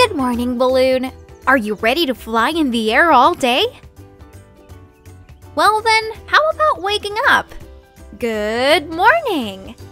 Good morning, balloon. Are you ready to fly in the air all day? Well then, how about waking up? Good morning!